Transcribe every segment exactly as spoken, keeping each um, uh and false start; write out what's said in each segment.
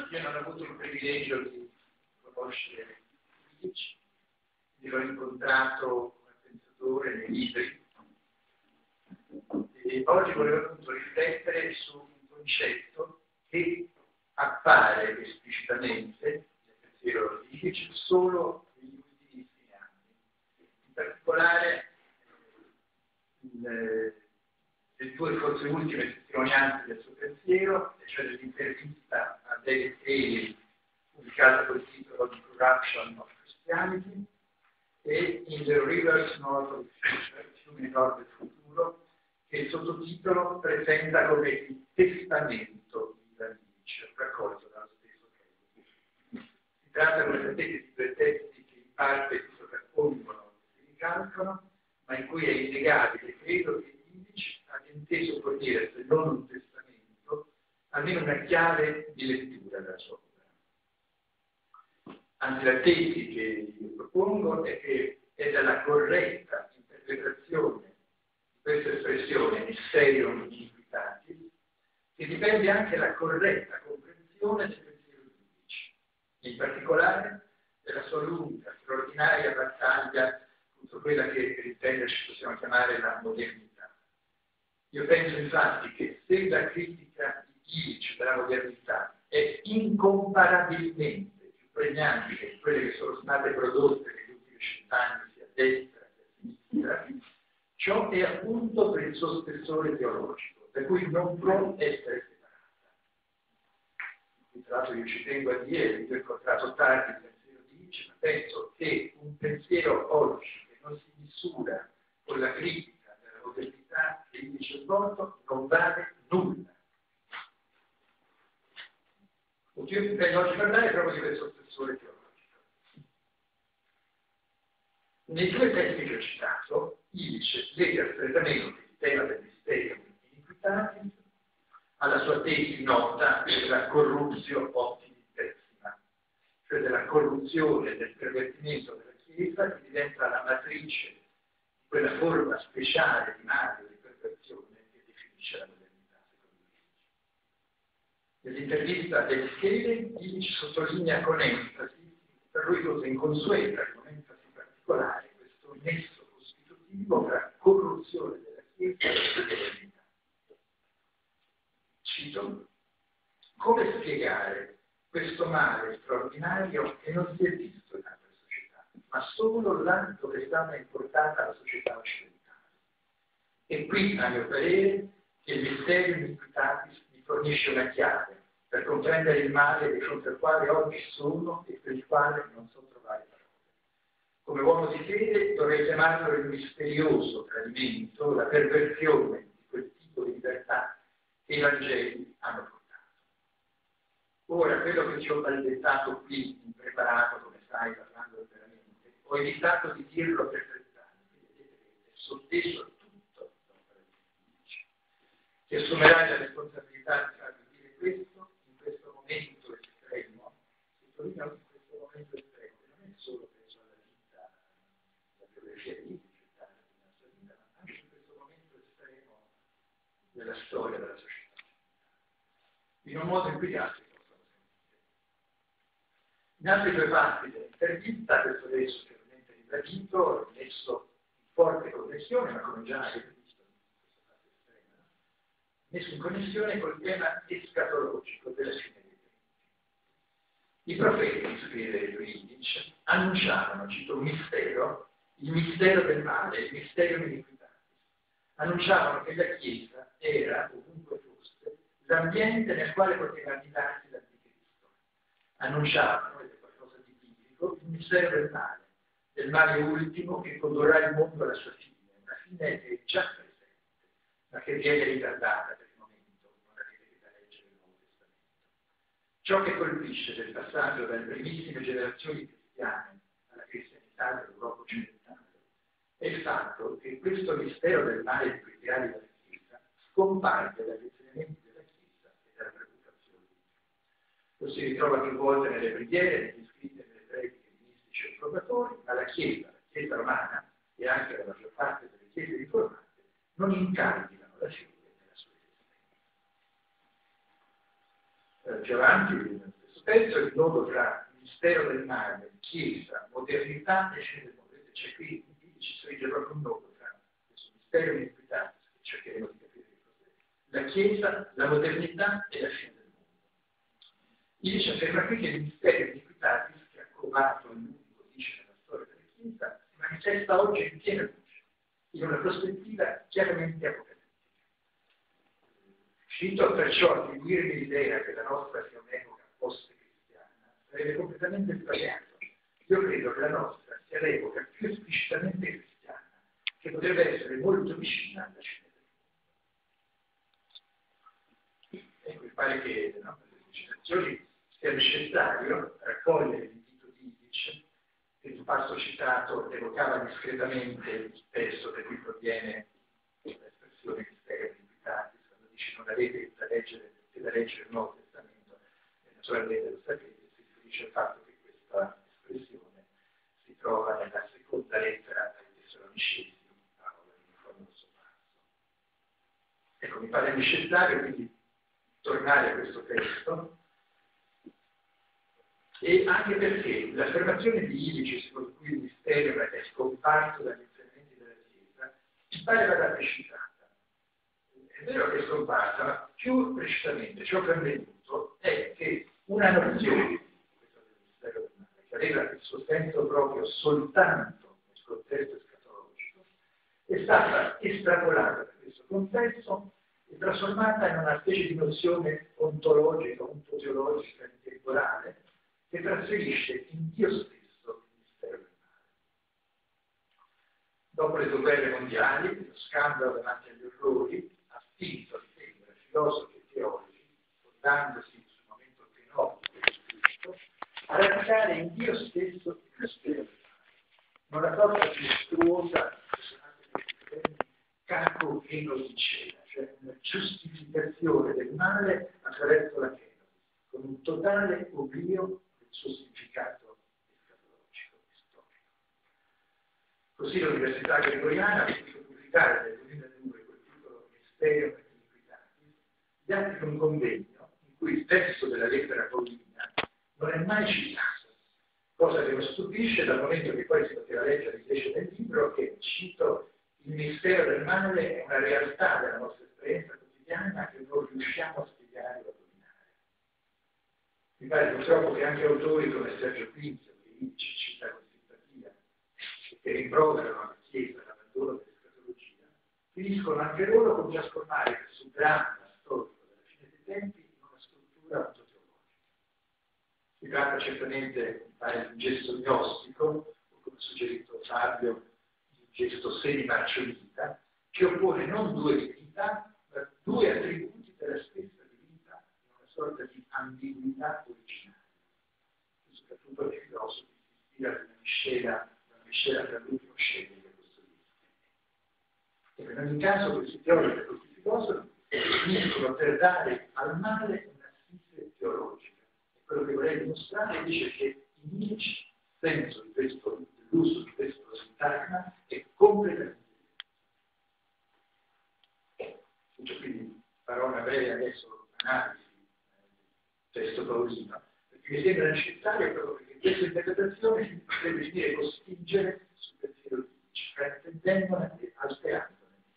io non ho avuto il privilegio di conoscere Illich, l'ho incontrato come pensatore nei libri, e oggi volevo appunto riflettere su un concetto che appare esplicitamente nel pensiero di Illich solo negli ultimissimi anni. In particolare le, le due forse ultime testimonianze del suo pensiero, cioè dell'intervista a David Haley pubblicata col titolo The Corruption of Christianity e In the Rivers North of the Future, Fiume Nord del Futuro, che il sottotitolo presenta come il testamento di Illich, raccolto dallo stesso Haley. Si tratta, come sapete, di due testi che in parte si sovrappongono e si ricalcano, ma in cui è innegabile, credo, che Illich abbia inteso fornire, se non un testamento, almeno una chiave di lettura della sua opera. Anzi, la tesi che io propongo è che è dalla corretta interpretazione di questa espressione mysterium iniquitatis che dipende anche la corretta comprensione del pensiero di Illich, in particolare della sua lunga, straordinaria battaglia contro quella che per intenderci possiamo chiamare la modernità. Io penso infatti che se la critica di Illich della modernità è incomparabilmente più pregnante di quelle che sono state prodotte negli ultimi cent'anni sia a destra che a sinistra, ciò è appunto per il suo spessore teologico, per cui non può essere separata. Tra l'altro io ci tengo a dire, io ho incontrato tardi il pensiero di Illich, ma penso che un pensiero oggi che non si misura con la critica della modernità che Illich ha svolto non vale nulla. Io vengo oggi a parlare proprio di questo spessore teologico. Nei due testi che ho citato, Illich lega strettamente il tema del mistero iniquitatis alla sua tesi nota della corruzione optimissima, cioè della corruzione e del pervertimento della Chiesa che diventa la matrice di quella forma speciale di male o di perversione che definisce la modernità, secondo Illich. Nell'intervista del Haley, Illich sottolinea con enfasi, per lui cosa inconsueta, con enfasi particolare, questo nesso costitutivo tra corruzione della Chiesa e modernità. Cito, come spiegare questo male straordinario che non si è visto in altre società, ma solo là dove è stata importata la società occidentale? E qui, a mio parere, che il mistero iniquitatis mi fornisce una chiave per comprendere il male di fronte al quale oggi sono e per il quale non so trovare parole. Come uomo di fede dovrei chiamarlo il misterioso tradimento, la perversione di quel tipo di libertà che i Vangeli hanno portato. Ora, quello che ci ho balbettato qui, impreparato, come stai parlando veramente, ho evitato di dirlo per trent'anni, quindi vedete che è sotteso tutto l'opera di Illich. Ti assumerai la responsabilità di farmi dire questo in questo momento estremo, sottolineo in questo momento estremo, che non è solo preso alla vita, la biografia di Illich, nella sua vita, ma anche in questo momento estremo della storia della società, in un modo in cui gli altri possono sentire. In altre due parti dell'intervista, questo adesso chiaramente ribadito, messo in forte connessione, ma come già avete visto in questa parte estrema, messo in connessione col tema escatologico della fine dei tempi. I profeti, scrive Illich, annunciavano, cito un mistero, il mistero del male, il mistero dell'iniquità. Annunciavano che la Chiesa era, ovunque fosse, l'ambiente nel quale poteva abitarsi l'anticristo. Annunciavano, ed è qualcosa di biblico, il mistero del male, del male ultimo che condurrà il mondo alla sua fine, una fine che è già presente, ma che viene ritardata per il momento, non avete che da leggere il Nuovo Testamento. Ciò che colpisce del passaggio dalle primissime generazioni cristiane alla cristianità dell'Europa occidentale è il fatto che questo mistero del male di cui creare dalla Chiesa scompare dagli insegnamenti della Chiesa e dalla preoccupazione di Dio. Lo si ritrova più volte nelle preghiere, negli scritti e nelle prediche di mistici e provatori, ma la Chiesa, la Chiesa romana e anche la maggior parte delle Chiese riformate non incardinano la fede nella sua esistenza. Eh, più avanti, nello stesso spesso il nodo tra mistero del male, chiesa, modernità e scene del mondo. C'è qui, ci stringe proprio un nodo tra questo mistero e l'iniquità, che cercheremo di capire che cos'è. La chiesa, la modernità e la scena del mondo. Illich afferma qui che il mistero e l'iniquità, che ha covato il lungo, dice nella storia della chiesa, si manifesta oggi in piena luce, in una prospettiva chiaramente apocalittica. Cito perciò attribuirmi l'idea che la nostra sia un'epoca post-cristiana sarebbe completamente sbagliato. Io credo che la nostra sia l'epoca più esplicitamente cristiana, che potrebbe essere molto vicina alla scena del mondo. Ecco, mi pare che no, per le citazioni sia necessario raccogliere l'invito di Illich, che il passo citato evocava discretamente il testo da cui proviene l'espressione mistero di Invitatis, quando dice non avete da leggere, da leggere il Nuovo Testamento, e naturalmente lo sapete, si riferisce al fatto che questa espressione si trova nella seconda lettera ai Tessalonicesi, parola di un famoso passo. Ecco, mi pare necessario quindi tornare a questo testo, e anche perché l'affermazione di Illich, secondo cui il mistero è scomparso dagli insegnamenti della Chiesa, mi pare vada precipitata. È vero che è scomparsa, ma più precisamente ciò che è avvenuto è che una nozione, questa del mistero del male, che aveva il suo senso proprio soltanto nel contesto escatologico, è stata estrapolata da questo contesto e trasformata in una specie di nozione ontologica, ontoteologica, intellettuale, che trasferisce in Dio stesso il mistero del male. Dopo le due guerre mondiali, lo scandalo davanti agli orrori ha spinto, mi sembra, filosofi e teologi, fondandosi sul momento fenotico di Cristo, a radicare in Dio stesso il mistero del male. Una cosa più estruosa, capo enodicea, cioè una giustificazione del male attraverso la chenosi, con un totale oblio del suo significato escatologico e storico. Così l'Università Gregoriana ha potuto pubblicare nel duemiladue quel titolo Mistero e Iniquitatis, gli atti di un convegno in cui il testo della lettera paolina non è mai citato, cosa che lo stupisce dal momento che poi si poteva leggere invece nel libro che, cito, il mistero del male è una realtà della nostra esperienza quotidiana che non riusciamo a spiegare o a dominare. Mi pare purtroppo che anche autori come Sergio Pinzio, che Illich cita con simpatia, che rimproverano alla Chiesa l'abbandono dell'escatologia, finiscono anche loro con trasformare questo dramma storico della fine dei tempi in una struttura autoteologica. Si tratta certamente, mi pare, di un gesto gnostico, o come suggerito Fabio, gesto semi-marcionita, che oppone non due divinità, ma due attributi della stessa divinità, in una sorta di ambiguità originale. E soprattutto nei filosofi si ispira a una miscela, una miscela tra l'ultimo sceglie e questo disco. In ogni caso questi teologi e questi filosofi finiscono per dare al male una assise teologica. E quello che vorrei dimostrare dice che in Illich senso di questo, dell'uso di questo sintagma è completamente diverso. Quindi farò una breve adesso analisi del testo paolino, perché mi sembra necessario proprio perché questa interpretazione si potrebbe finire costingere sul pensiero di Illich, fraintendendone e alterandone.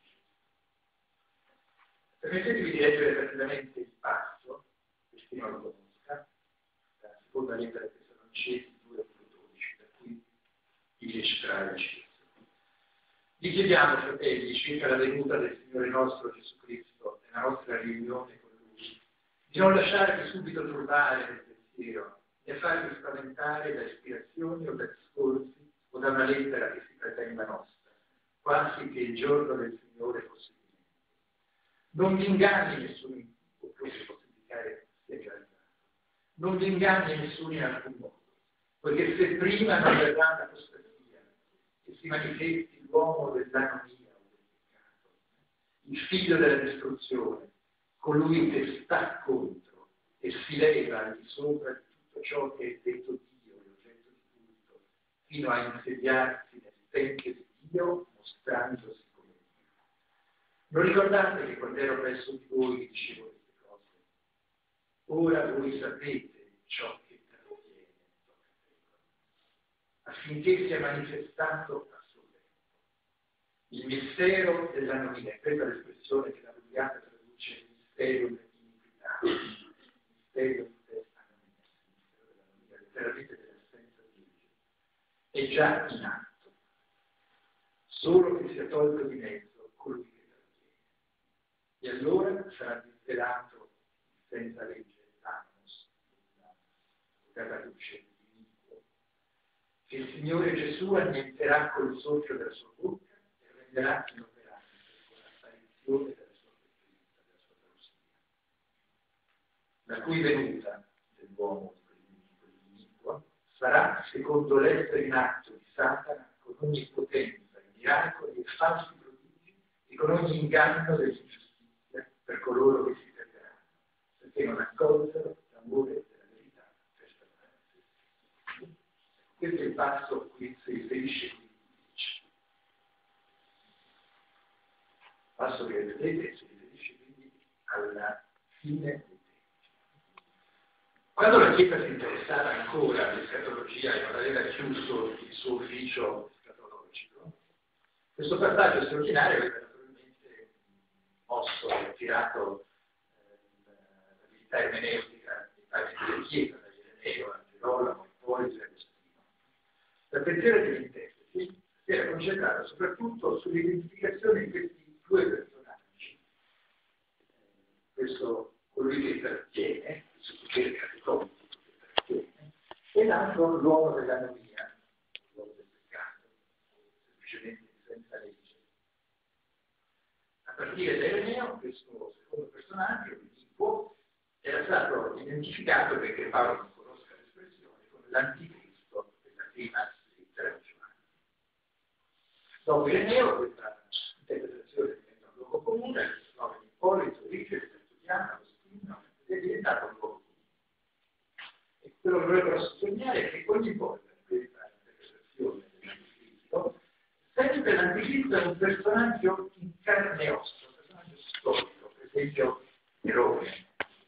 Permettetemi di leggere rapidamente il passo, per chi non lo conosca, la seconda lettera che sono Tessalonicesi due dodici, da cui Illich trae la citazione. Vi chiediamo, fratelli, circa la venuta del Signore nostro Gesù Cristo nella nostra riunione con Lui, di non lasciarvi subito turbare nel pensiero, né farvi spaventare da ispirazioni o da discorsi o da una lettera che si pretenda nostra, quasi che il giorno del Signore fosse imminente. Non vi inganni nessuno, oppure si può indicare sia realizzato, non vi inganni nessuno in alcun modo, poiché se prima non verrà l'apostasia e si manifesti l'uomo dell'anomia o del peccato, il figlio della distruzione, colui che sta contro e si leva al di sopra di tutto ciò che è detto Dio, l'oggetto di culto, fino a insediarsi nel tempio di Dio, mostrandosi come Dio. Non ricordate che quando ero presso di voi dicevo queste cose? Ora voi sapete ciò che affinché sia manifestato a suo tempo. Il mistero dell'anomia, questa è l'espressione che la Vulgata traduce mistero dell'iniquità, mistero dell'anomia, letteralmente dell'assenza di legge, è già in atto, solo che sia tolto di mezzo colui che trattiene. E allora sarà disperato senza legge l'annos, la luce, che il Signore Gesù annienterà col soffio della sua bocca e renderà inoperante con l'apparizione della sua presenza, della sua parousia, la cui venuta dell'uomo iniquo sarà secondo l'essere in atto di Satana con ogni potenza, miracoli e falsi prodigi e con ogni inganno dell'ingiustizia per coloro che si perderanno, perché non accolsero l'amore della verità per salvare se stessi. Questo è il passo a cui si riferisce qui. Il passo che vedete si riferisce quindi alla fine dei tempi. Quando la Chiesa si interessava ancora all'escatologia e non aveva chiuso il suo ufficio escatologico, questo passaggio straordinario aveva naturalmente mosso e tirato eh, l'abilità ermeneutica dei padri della Chiesa, da Ireneo a Gerolamo e poi da Agostino. L'attenzione degli interpreti si era concentrata soprattutto sull'identificazione di questi due personaggi. Questo, colui che trattiene, il potere categorico che trattiene, e l'altro l'uomo dell'anomia, l'uomo del peccato, semplicemente senza legge. A partire da Ireneo, questo secondo personaggio, l'Iniquo, era stato identificato, perché Paolo non conosca l'espressione, come l'anticristo della prima lettera di Giovanni. Dopo Ireneo, questa interpretazione diventa un luogo comune, il nome di Ippolito, Rigide, Tertulliano, Agostino, è diventato un luogo comune. E quello che vorrebbero sottolineare è che ogni volta in questa interpretazione dell'anticristo, sempre l'anticristo è un personaggio in carne e ossa, un personaggio storico, per esempio Nerone,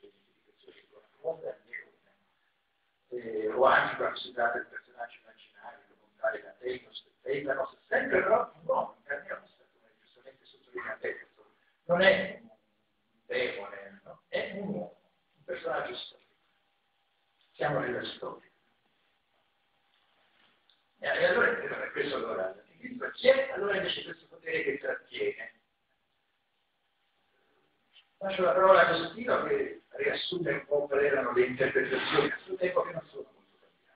eh, o anche quando si tratta di personaggi immaginari come un tale Cateinos, Teitanos, sempre però un uomo in carne e ossa, come giustamente sottolinea Petro, non è un demone, no? È un uomo, un personaggio storico. Siamo nella storia. E allora, per questo allora, l'anticristo chi è? Allora invece questo potere che trattiene. Lascio la parola a Agostino che riassume un po' quali erano le interpretazioni a suo tempo che non sono molto cambiate.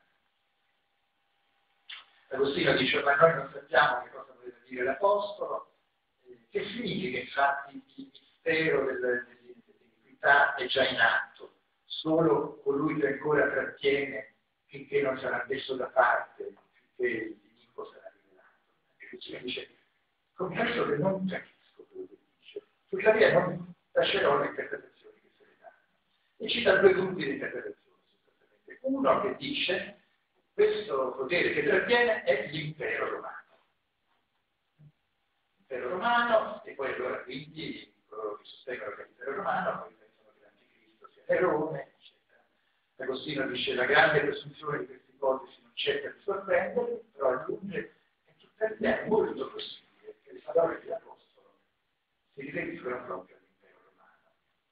Agostino dice, ma noi non sappiamo che cosa voleva dire l'Apostolo, eh, che significa infatti il mistero dell'iniquità è già in atto, solo colui che ancora trattiene finché non sarà messo da parte, finché l'iniquo sarà rivelato. E Agostino dice, confesso che non capisco quello che dice, tuttavia non lascerò le interpretazioni che se ne danno. E cita due gruppi di interpretazioni, sostanzialmente. Uno che dice questo potere che trattiene è l'impero romano. L'impero romano, e poi allora quindi coloro che sostengono che è l'impero romano, poi pensano che l'anticristo sia Nerone, eccetera. Agostino dice la grande presunzione di queste ipotesi non cerca di sorprendere, però aggiunge che tuttavia è molto possibile che le parole dell'Apostolo si riferiscono proprio all'impero romano.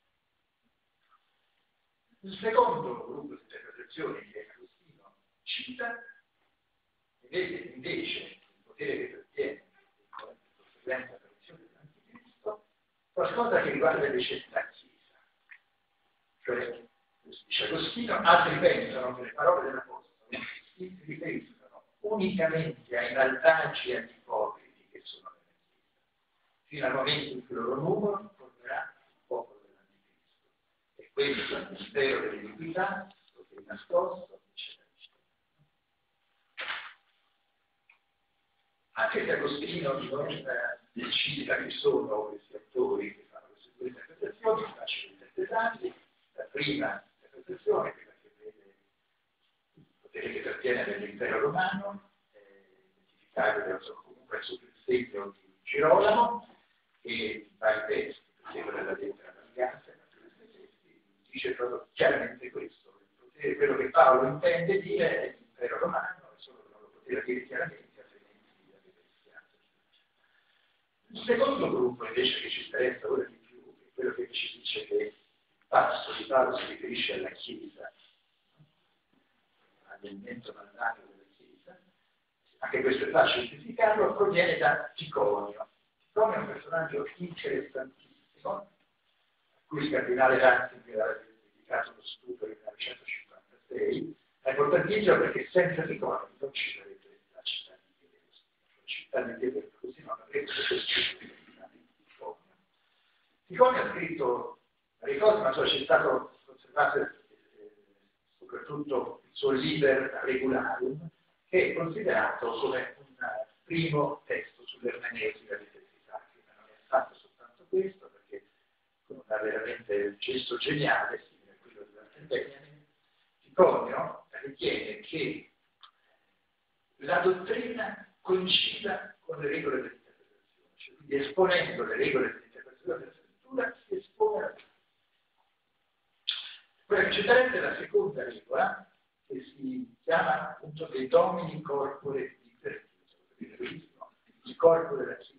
Il secondo gruppo di interpretazioni che Agostino cita vede invece il potere che trattiene in conseguenza dell'apparizione dell'anticristo qualcosa che riguarda invece la Chiesa. Cioè, dice Agostino, altri pensano che le parole dell'Apostolo si riferiscono unicamente ai malvagi e agli ipocriti che sono nella Chiesa, fino al momento in cui il loro numero formerà il popolo dell'anticristo. E questo è il mistero dell'iniquità, lo che è nascosto, eccetera. Anche se Agostino non eh, cita che sono questi autori che fanno queste due interpretazioni, è facile interpretarli. La prima interpretazione, quella che vede il potere che trattiene nell'impero romano, eh, identificato comunque sotto il segno di Girolamo, che in vari testi, per esempio nella lettera all'Alleanza, in altri testi, dice proprio chiaramente questo. Il potere, quello che Paolo intende dire è l'impero romano, e solo che non lo poteva dire chiaramente, altrimenti aveva rischiato. Il secondo gruppo invece che ci interessa ora di più è quello che ci dice che il passo di Paolo si riferisce alla Chiesa, all'elemento mandatorio della Chiesa. Anche questo è facile identificarlo, proviene da Ticonio. Ticonio è un personaggio interessantissimo, a cui il cardinale Ratzinger aveva dedicato uno studio nel millenovecentocinquantasei. È importantissimo perché senza Ticonio non ci sarebbe la città di Dio, la città di Dio così non avrebbe questo studio di Ticonio. Ticonio ha scritto varie cose, ma c'è stato conservato eh, soprattutto il suo Liber Regularum, che è considerato come un primo testo sull'ermeneutica dei testi sacri, ma non è fatto soltanto questo, perché con una veramente gesto geniale, simile a quello dell'Arte Benjamin, Ticonio ritiene che la dottrina coincida con le regole dell'interpretazione, cioè quindi esponendo le regole dell'interpretazione della scrittura si espone la dottrina. Quella che ci interessa è la seconda regola, che si chiama appunto dei domini corpore di Pertino. Il corpo della Chiesa,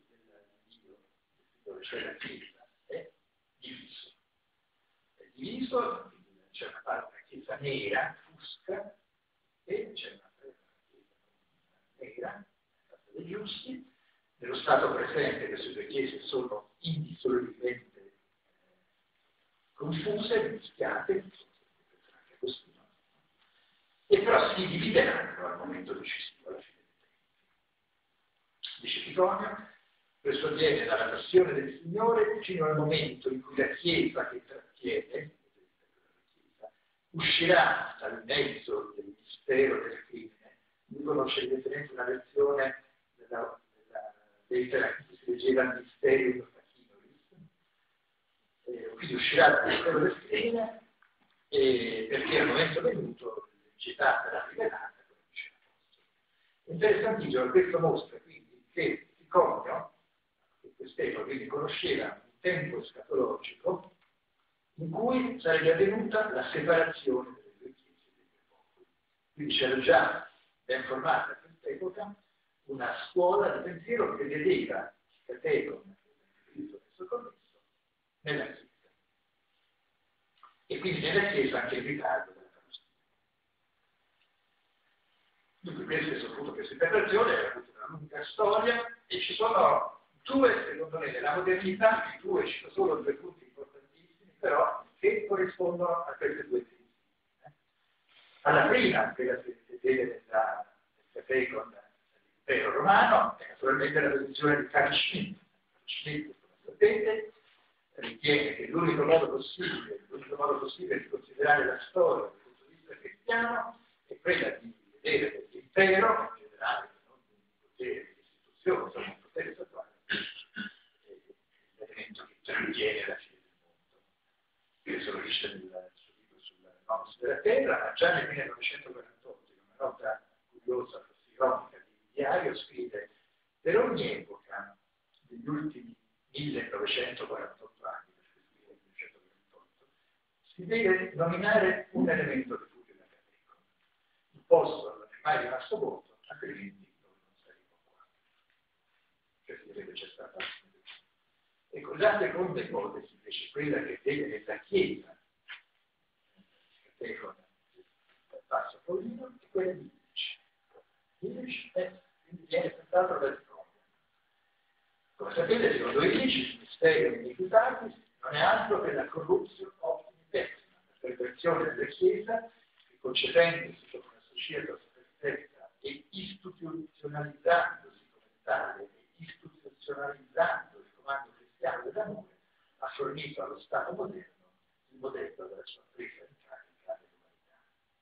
cioè la Chiesa, è diviso. È diviso, c'è una parte della Chiesa nera, fusca, e c'è una parte della Chiesa nera, fatta dei giusti. Nello stato presente queste due chiese sono indissolubilmente eh, confuse, mischiate, anche così. E però si divideranno al momento decisivo alla fine dei tempi. Dice Ticonio, questo avviene dalla passione del Signore fino al momento in cui la Chiesa che trattiene, la Chiesa, uscirà dal mezzo del mistero del crimine. Lui conosce evidentemente una versione della, della lettera che si leggeva Mysterium Facimuris, eh, quindi uscirà dal mistero del crimine eh, perché al momento venuto città sarà rivelata come dice l'Apostolo. Interessantissimo, questo mostra quindi che Ticonio, che quest'epoca quindi conosceva un tempo escatologico in cui sarebbe avvenuta la separazione delle due chiese e dei due popoli. Quindi c'era già ben formata a quest'epoca una scuola di pensiero che vedeva il categon Cristo messo connesso nella Chiesa. E quindi nella Chiesa anche il ritardo della Palestina. Dunque queste sono avuto questa interpretazione, ha avuto una lunga storia e ci sono due, secondo me, nella modernità, di due, ci sono solo due punti importantissimi, però che corrispondono a queste due tesi. Alla prima, quella che si vede nel categon dell'impero romano, è naturalmente la posizione di Carl Schmitt. Schmitt, come sapete, ritiene che l'unico modo possibile, l'unico modo possibile di considerare la storia dal punto di vista cristiano è quella di vedere che l'impero, in generale, non un potere di istituzione, ma un potere statuale, è l'elemento che interviene la fine del mondo. Questo lo dice nel suo libro sulla Nox della Terra, ma già nel millenovecentoquarantotto, in una nota curiosa, forse ironica, di diario, scrive: per ogni epoca degli ultimi millenovecentoquarantotto anni, perché scrive millenovecentoquarantotto, si deve nominare un elemento che fu della categoria. Il posto non è mai rimasto vuoto, altrimenti noi non saremo qua. Cioè si deve c'è stata una. Ecco, la seconda ipotesi, invece, quella che vede nella Chiesa, il categoria del passo Paolino, è quella di Illich. Illich è, quindi viene pensato da Ticonio. Come sapete, secondo Illich, il mistero iniquitatis non è altro che la corruzione optimi pessima, la perversione della Chiesa che, concependosi come una società perfetta e istituzionalizzandosi come tale e istituzionalizzando il comando cristiano dell'amore, ha fornito allo Stato moderno il modello della sua presa in carica dell'umanità.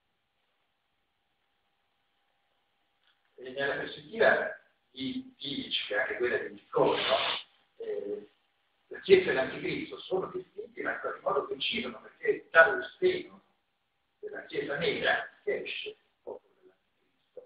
E nella prospettiva di Illich, che è anche quella di Ticonio, eh, la Chiesa e l'Anticristo sono distinti, ma in qualche modo coincidono, perché dallo seno della Chiesa nera esce il popolo dell'Anticristo.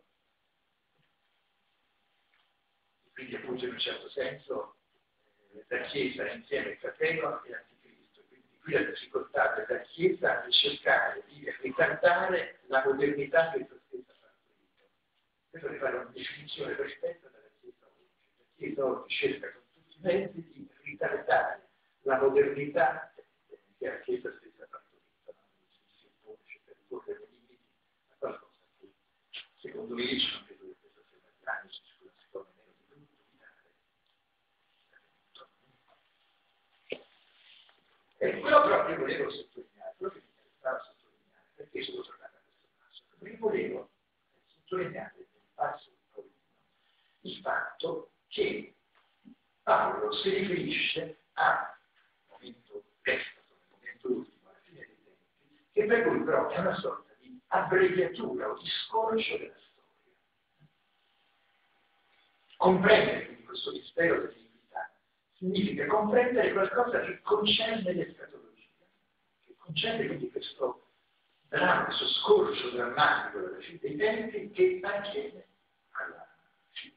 E quindi appunto in un certo senso eh, la Chiesa è insieme al categono e l'Anticristo. Quindi qui la difficoltà della Chiesa è cercare di ritardare la modernità che essa stessa ha partorito, Questo deve fare una definizione perfetta della Chiesa oggi. La Chiesa oggi cerca con tutti i mezzi di ritardare la modernità che la Chiesa stessa ha partorito, si oppone, cerca di porre dei limiti a qualcosa che, secondo Illich, non credo che questa sia una grande, sicura, secondo me, di tutto vitale. E quello proprio volevo sottolineare, quello che mi interessava sottolineare, perché sono tornato a questo passo? Perché volevo sottolineare nel passo di Paolino il fatto che Paolo si riferisce a un momento destro, un momento ultimo, alla fine dei tempi, che per lui però è una sorta di abbreviatura o di scorcio della storia. Comprendere quindi questo mistero dell'iniquità significa comprendere qualcosa che concerne l'escatologia, che concerne quindi questo dramma, questo scorcio drammatico della fine dei tempi che avviene alla fine.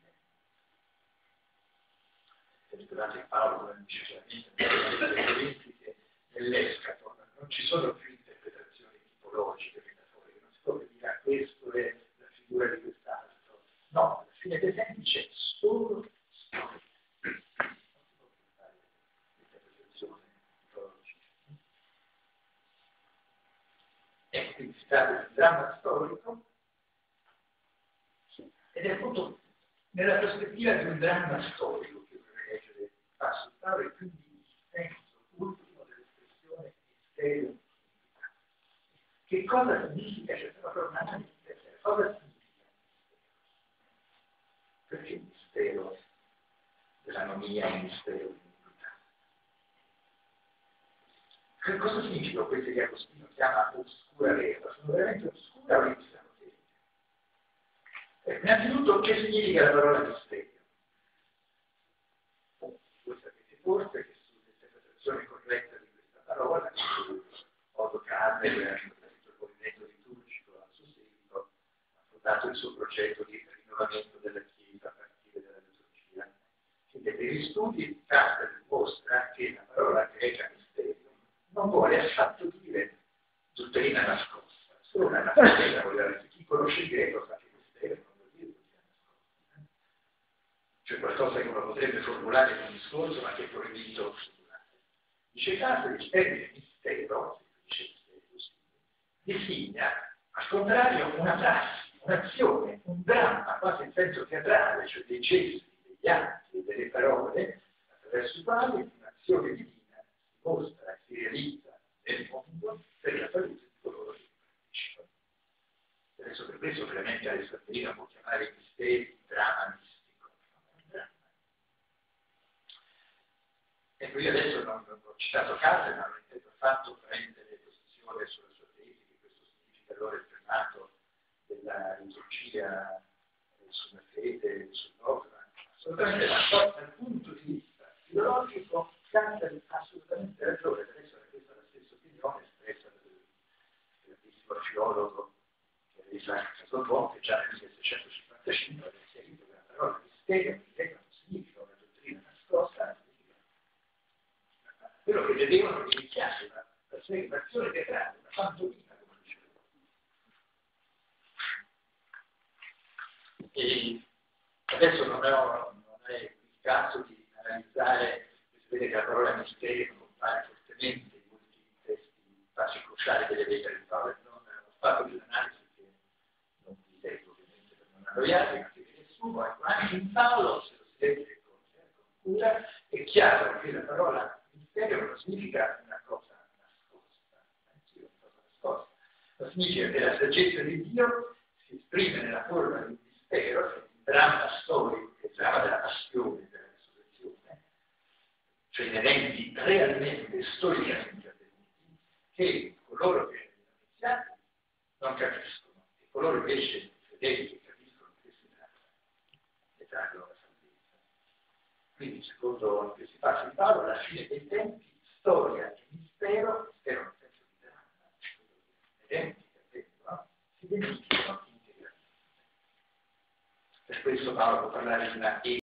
E ricordate che Paolo dice chiaramente nelle Corinzi che nell'escato non ci sono più interpretazioni tipologiche, metaforiche, non si può dire ah, questo è la figura di quest'altro. No, alla fine dei tempi c'è solo storia. E quindi si tratta di un dramma storico ed è appunto nella prospettiva di un dramma storico che vorrei leggere il passo Paolo e quindi il senso ultimo dell'espressione mistero. Che cosa significa? Cioè, proprio un'analisi per sé. Cosa significa mistero? Perché il mistero dell'anomia è un mistero dell'iniquità? Che cosa significa questo che Agostino chiama oscura leva? Sono veramente oscura o iniziano eh, innanzitutto, che significa la parola mistero? Oh, voi sapete forse che sull'interpretazione corretta di questa parola, Otto Kahn, il movimento liturgico a suo seguito, ha fondato il suo progetto di rinnovamento della Chiesa a partire dalla liturgia, che per gli studi Kahn dimostra che la parola greca mistero non vuole affatto dire dottrina nascosta, solo una nascosta vuol dire che chi conosce il greco sa che mistero non vuol dire dottrina nascosta. Cioè qualcosa che uno potrebbe formulare in un discorso ma che è proibito formulare. Dice Kahn che il termine mistero, dice mistero, sì, designa al contrario una prassi, un'azione, un dramma, quasi in senso teatrale, cioè dei gesti, degli atti, delle parole, attraverso i quali un'azione divina si mostra e si realizza nel mondo per la salute di coloro che partecipano. Adesso per questo ovviamente Alessandrino può chiamare i misteri dramma mistico, un dramma. Ecco, io adesso non, non ho citato Kahn, ma ho fatto prendere posizione sulla sua tesi, che questo significa allora il primato della liturgia sulla fede, sul dogma. Assolutamente, ma dal punto di vista filologico, Kahn ha assolutamente ragione. Adesso è questa la stessa opinione espressa dal grandissimo filologo Isaac Casalbon, che già nel milleseicentocinquantacinque aveva chiarito che la parola mistero in greco non significa una dottrina nascosta, ma significa quello che vedevano gli iniziati, una trasformazione teatrale, una pantomima, come dicevo. E adesso non è, non è il caso di analizzare, si vede che la parola mistero compare fortemente in molti testi, passi cruciali delle lettere di Paolo. Non ho fatto più un'analisi che non vi leggo ovviamente per non annoiarvi, ma che vi riassumo. Ecco, anche in Paolo, se lo si legge con, con cura, è chiaro che la parola mistero non significa una cosa nascosta, anzi una cosa nascosta, ma significa che la saggezza di Dio si esprime nella forma di un mistero, cioè un dramma storico, che è il dramma della passione, della risurrezione, cioè in eventi realmente storicamente avvenuti, che coloro che erano iniziati non capiscono, e coloro invece fedeli che capiscono che si tratta e traggono la salvezza. Quindi, secondo questi passi di Paolo, alla fine dei tempi, storia e mistero, mistero nel senso di dramma, eventi che avvengono, si identificano integralmente. Per questo Paolo può parlare di una